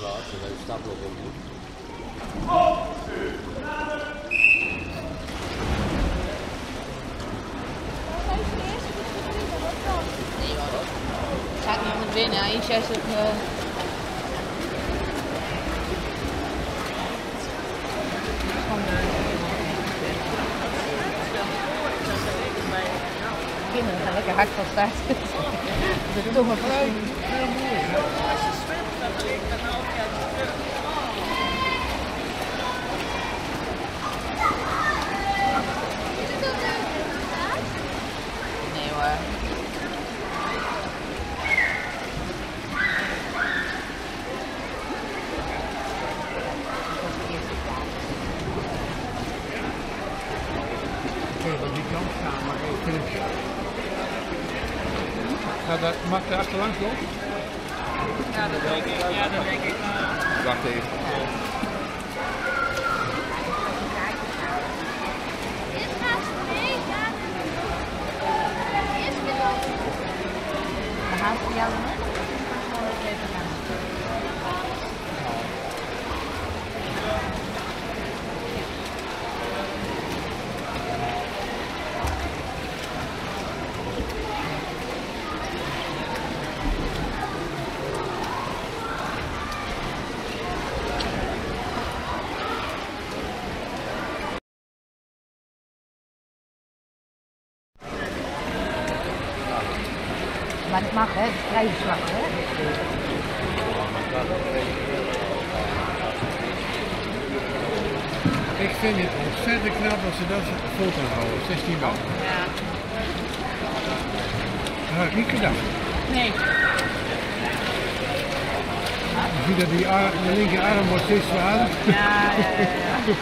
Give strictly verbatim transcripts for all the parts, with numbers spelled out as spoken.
plaats en hij staat nog op. Nee hoor. Gaat niet om het winnen, hij zegt het. Uh... Kinderen gaan lekker hard van start. Dat is toch een vrouw. Als je zwemt, dan ligt dan altijd terug. Nee hoor. Ik wil die kant gaan, maar ik vind het... Ga dat, mag er achterlangs op? Ja, dat denk ik. Ja, dat denk ik. Wacht even. Dan gaan ze jou nog even gaan. Maar het mag hè, het is vrije slag hè. Ik vind het ontzettend knap dat ze dat vol kan houden, zestien man. Ja. Dat had ik niet gedacht. Nee. Je ziet dat die arm, de linkerarm wordt steeds zwaarder. Ja, ja, ja. ja.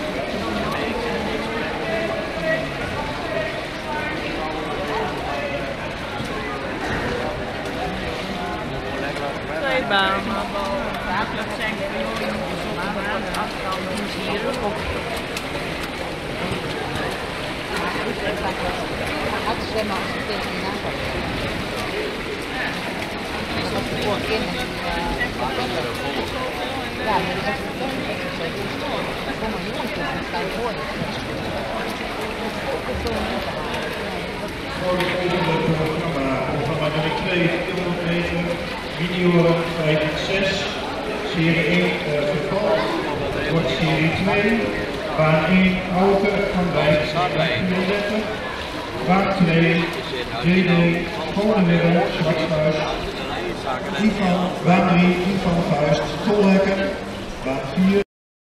Twee banen, maar dat zijn de afstanden hier ook. Had zwemmen als het tegen de naam. Dat was de vorige keer met die... Ja, maar dat is toch niet echt zo. Dat kon een jongen toch niet gaan worden. Dat is zo niet te halen. Voor het volgende programma, programma nummer twee, kilometer, video vijf zes, serie één uh, verval, wordt serie twee, baan één, auto van Wijk vierendertig, baan twee, J D, Volendam, Zwartsluis, Ivan, baan drie, Ivan Vuist, Tolhekken, baan vier.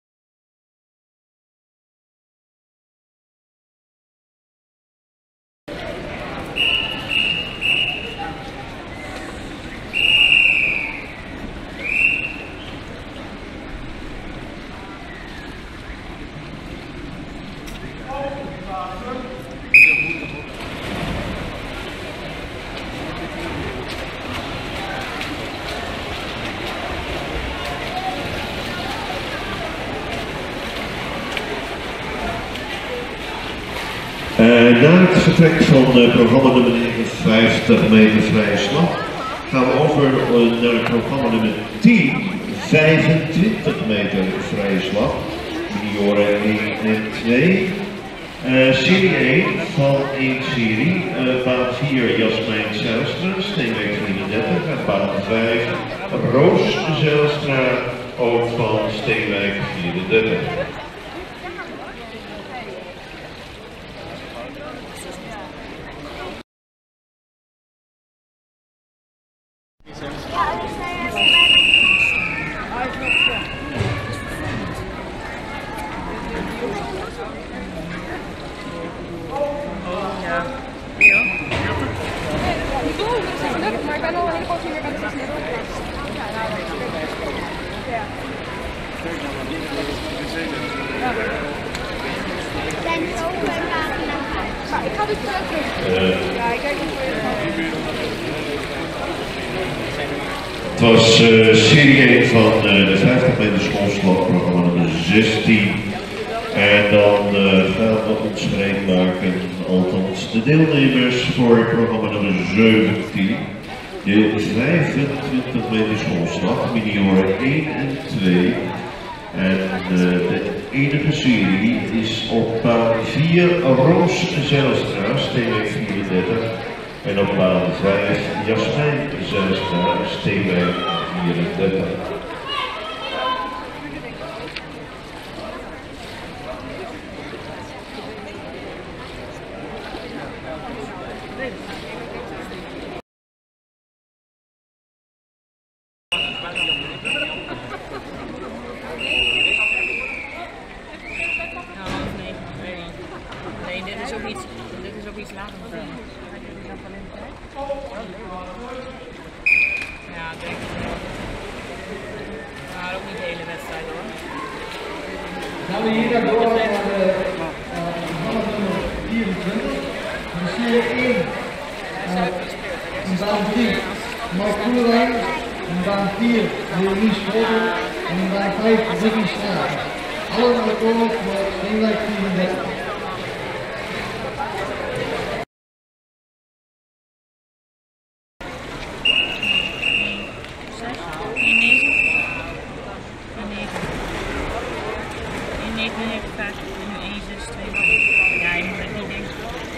Uh, na het vertrek van uh, programma nummer negenenvijftig meter vrije slag gaan we over uh, naar programma nummer tien, vijfentwintig meter vrije slag, junioren één en twee, uh, serie één van één serie, uh, baan vier Jasmijn Zijlstra, Steenweg drieëndertig en baan vijf Roos Zijlstra, ook van Steenwijk vierendertig. Maar ik ben al een hele grote hier bij de zesde. Ja. Zijn zo bij pagina vijf. Maar ik ga dus terug. Ja, ik kijk niet voor je. Het was uh, serie één van uh, de vijftig meter schoolslag, programma nummer zestien. En dan uh, gaan we ons gereed maken, althans de deelnemers voor programma nummer zeventien. De vijfentwintig meter schoolslag, junioren één en twee. En uh, de enige serie is op baan vier Roos Zijlstra, steenweg vierendertig. En op baan vijf Jasmijn Zijlstra, steenweg vierendertig. Nee, dit is ook iets, dit is ook iets later. Ja, denk ik wel. Maar ook niet de hele wedstrijd hoor. Gaan we hier naar door naar de half nummer vierentwintig. Dan zie je één in baan drie Mark Koelewijn, in baan vier Leonie Schoten en in baan vijf Ricky Straat. Alle naar de koning voor steenweg vierendertig. Ja, je moet het niet denken.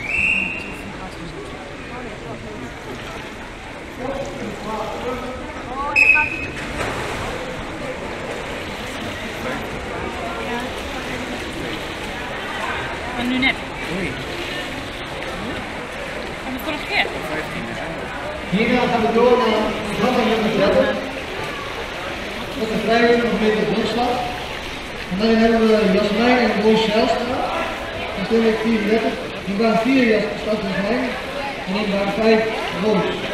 En nu net. En de vorige keer. Hierna gaan we door naar programma nummer dertig. Dat is een vijfentwintig meter brugslag. En daarin hebben we Jasmijn en Roos Zijlstra. Dat is vierendertig. In baan vier Jasmijn en in baan vijf Roos.